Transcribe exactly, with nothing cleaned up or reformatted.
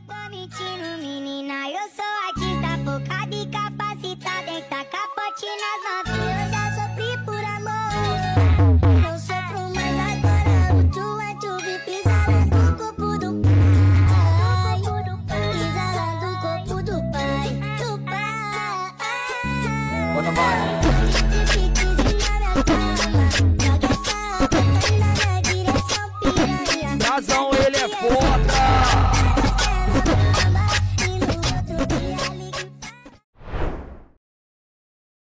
tô mentindo, menina, eu sou artista focada e capacitada em tacar capote nas novinhas. Eu já sofri por amor, não sofro mais agora. O tchu é tchu, vi pisar lá no corpo do pai, pisar lá no corpo do pai, do pai. Bota mais. Se quiser na minha cama, joga essa bota na minha direção, piranha. Razão.